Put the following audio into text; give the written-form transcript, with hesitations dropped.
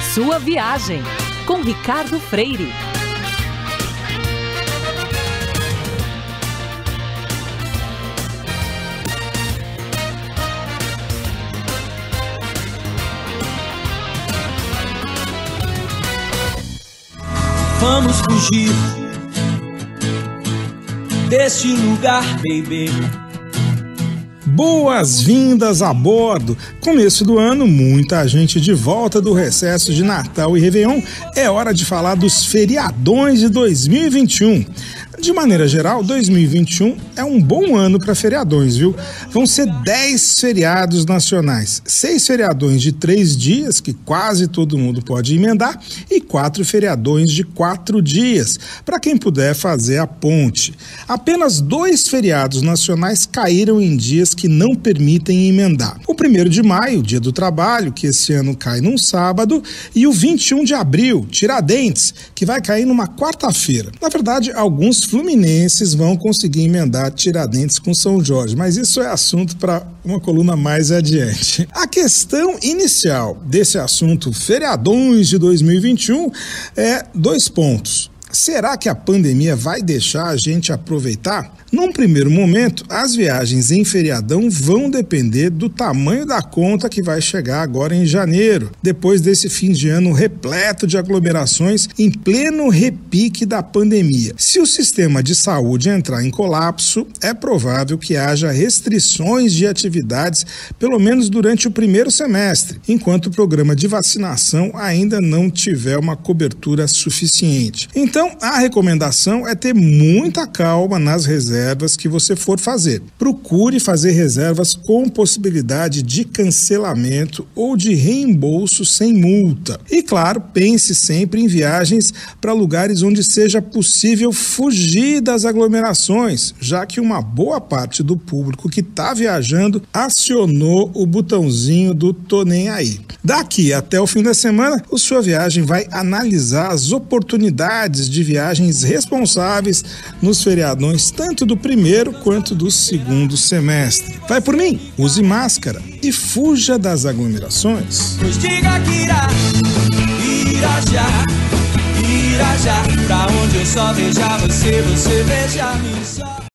Sua viagem, com Ricardo Freire. Vamos fugir deste lugar, baby. Boas-vindas a bordo! Começo do ano, muita gente de volta do recesso de Natal e Réveillon. É hora de falar dos feriadões de 2021. De maneira geral, 2021 é um bom ano para feriadões, viu? Vão ser 10 feriados nacionais, 6 feriadões de 3 dias, que quase todo mundo pode emendar, e 4 feriadões de 4 dias, para quem puder fazer a ponte. Apenas 2 feriados nacionais caíram em dias que não permitem emendar. O 1º de maio, Dia do Trabalho, que esse ano cai num sábado, e o 21 de abril, Tiradentes, que vai cair numa quarta-feira. Na verdade, alguns fluminenses vão conseguir emendar Tiradentes com São Jorge, mas isso é assunto para uma coluna mais adiante. A questão inicial desse assunto feriadões de 2021 é 2 pontos. Será que a pandemia vai deixar a gente aproveitar? Num primeiro momento, as viagens em feriadão vão depender do tamanho da conta que vai chegar agora em janeiro, depois desse fim de ano repleto de aglomerações em pleno repique da pandemia. Se o sistema de saúde entrar em colapso, é provável que haja restrições de atividades, pelo menos durante o primeiro semestre, enquanto o programa de vacinação ainda não tiver uma cobertura suficiente. Então, a recomendação é ter muita calma nas reservas que você for fazer. Procure fazer reservas com possibilidade de cancelamento ou de reembolso sem multa. E, claro, pense sempre em viagens para lugares onde seja possível fugir das aglomerações, já que uma boa parte do público que está viajando acionou o botãozinho do "tô nem aí". Daqui até o fim da semana, o Sua Viagem vai analisar as oportunidades de viagens responsáveis nos feriadões, tanto do primeiro quanto do segundo semestre. Vai por mim, use máscara e fuja das aglomerações. Pois diga que irá já, pra onde eu só veja você, você veja a mim só.